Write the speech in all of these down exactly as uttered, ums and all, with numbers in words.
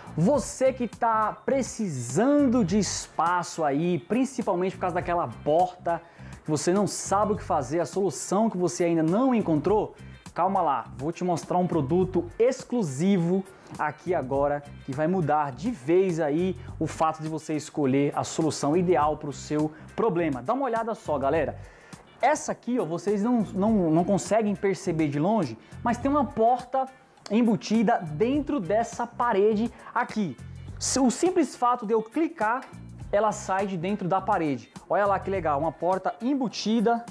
Você que está precisando de espaço aí, principalmente por causa daquela porta, que você não sabe o que fazer, a solução que você ainda não encontrou, calma lá, vou te mostrar um produto exclusivo aqui agora que vai mudar de vez aí o fato de você escolher a solução ideal para o seu problema. Dá uma olhada só, galera. Essa aqui, ó, vocês não, não, não conseguem perceber de longe, mas tem uma porta embutida dentro dessa parede aqui. O simples fato de eu clicar, ela sai de dentro da parede. Olha lá que legal, uma porta embutida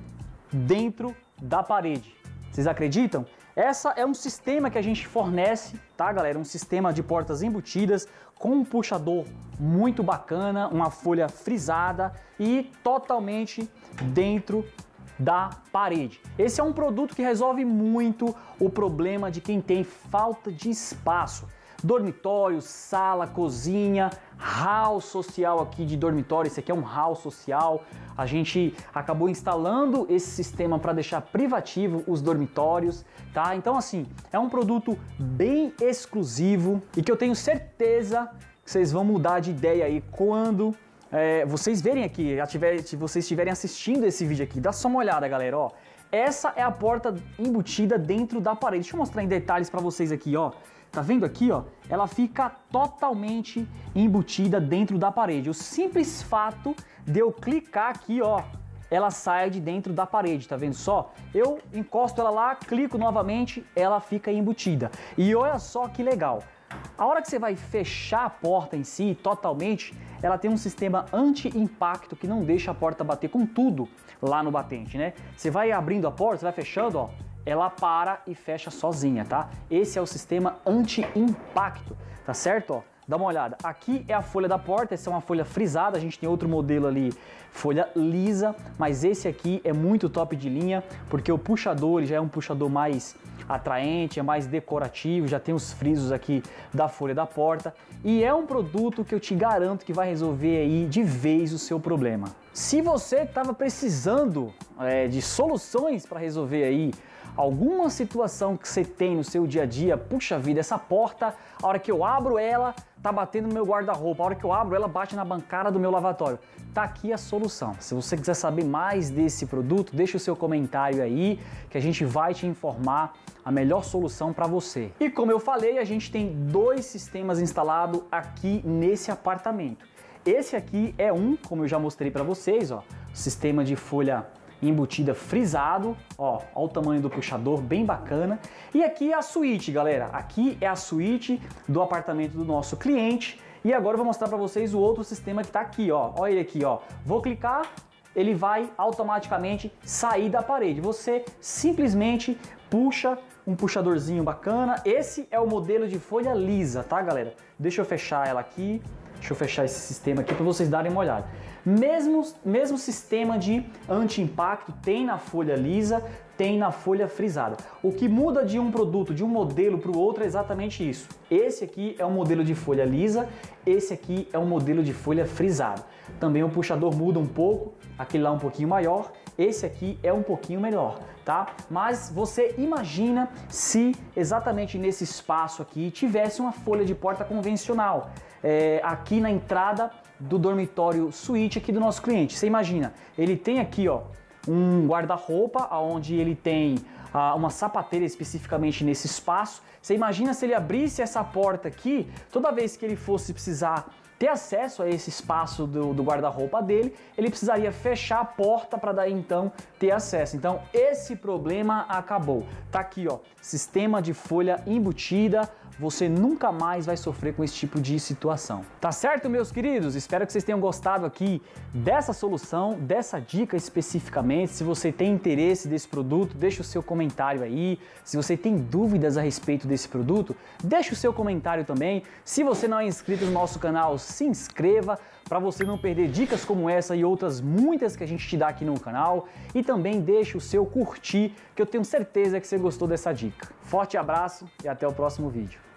dentro da parede. Vocês acreditam? Essa é um sistema que a gente fornece, tá, galera? Um sistema de portas embutidas com um puxador muito bacana, uma folha frisada e totalmente dentro da parede. Esse é um produto que resolve muito o problema de quem tem falta de espaço. Dormitório, sala, cozinha, hall social aqui de dormitório, esse aqui é um hall social. A gente acabou instalando esse sistema para deixar privativo os dormitórios, tá? Então assim, é um produto bem exclusivo e que eu tenho certeza que vocês vão mudar de ideia aí quando é, vocês verem aqui, já tiver, se vocês estiverem assistindo esse vídeo aqui. Dá só uma olhada, galera, ó. Essa é a porta embutida dentro da parede. Deixa eu mostrar em detalhes para vocês aqui, ó. Tá vendo aqui, ó? Ela fica totalmente embutida dentro da parede. O simples fato de eu clicar aqui, ó, ela sai de dentro da parede, tá vendo só? Eu encosto ela lá, clico novamente, ela fica embutida. E olha só que legal. A hora que você vai fechar a porta em si, totalmente, ela tem um sistema anti-impacto que não deixa a porta bater com tudo lá no batente, né? Você vai abrindo a porta, você vai fechando, ó, ela para e fecha sozinha, tá? Esse é o sistema anti-impacto, tá certo? Ó, dá uma olhada. Aqui é a folha da porta, essa é uma folha frisada, a gente tem outro modelo ali, folha lisa, mas esse aqui é muito top de linha, porque o puxador ele já é um puxador mais atraente, é mais decorativo, já tem os frisos aqui da folha da porta e é um produto que eu te garanto que vai resolver aí de vez o seu problema. Se você estava precisando é, de soluções para resolver aí alguma situação que você tem no seu dia a dia, puxa vida, essa porta, a hora que eu abro ela, tá batendo no meu guarda-roupa, a hora que eu abro ela bate na bancada do meu lavatório. Tá aqui a solução. Se você quiser saber mais desse produto, deixa o seu comentário aí, que a gente vai te informar a melhor solução para você. E como eu falei, a gente tem dois sistemas instalados aqui nesse apartamento. Esse aqui é um, como eu já mostrei para vocês, ó, sistema de folha embutida frisado, ó, ó o tamanho do puxador, bem bacana. E aqui é a suíte, galera. Aqui é a suíte do apartamento do nosso cliente. E agora eu vou mostrar para vocês o outro sistema que está aqui, ó. Olha ele aqui, ó. Vou clicar, ele vai automaticamente sair da parede. Você simplesmente puxa um puxadorzinho bacana. Esse é o modelo de folha lisa, tá, galera? Deixa eu fechar ela aqui. Deixa eu fechar esse sistema aqui para vocês darem uma olhada. Mesmo, mesmo sistema de anti-impacto tem na folha lisa, tem na folha frisada. O que muda de um produto, de um modelo para o outro é exatamente isso. Esse aqui é um modelo de folha lisa, esse aqui é um modelo de folha frisada. Também o puxador muda um pouco, aquele lá um pouquinho maior, esse aqui é um pouquinho menor, tá? Mas você imagina se exatamente nesse espaço aqui tivesse uma folha de porta convencional, é, aqui na entrada do dormitório suíte aqui do nosso cliente. Você imagina, ele tem aqui, ó, um guarda-roupa onde ele tem ah, uma sapateira especificamente nesse espaço. Você imagina se ele abrisse essa porta aqui, toda vez que ele fosse precisar ter acesso a esse espaço do, do guarda-roupa dele, ele precisaria fechar a porta para daí então ter acesso. Então esse problema acabou. Tá aqui, ó, sistema de folha embutida. Você nunca mais vai sofrer com esse tipo de situação. Tá certo, meus queridos? Espero que vocês tenham gostado aqui dessa solução, dessa dica especificamente. Se você tem interesse desse produto, deixa o seu comentário aí. Se você tem dúvidas a respeito desse produto, deixa o seu comentário também. Se você não é inscrito no nosso canal, se inscreva para você não perder dicas como essa e outras muitas que a gente te dá aqui no canal. E também deixa o seu curtir, que eu tenho certeza que você gostou dessa dica. Forte abraço e até o próximo vídeo.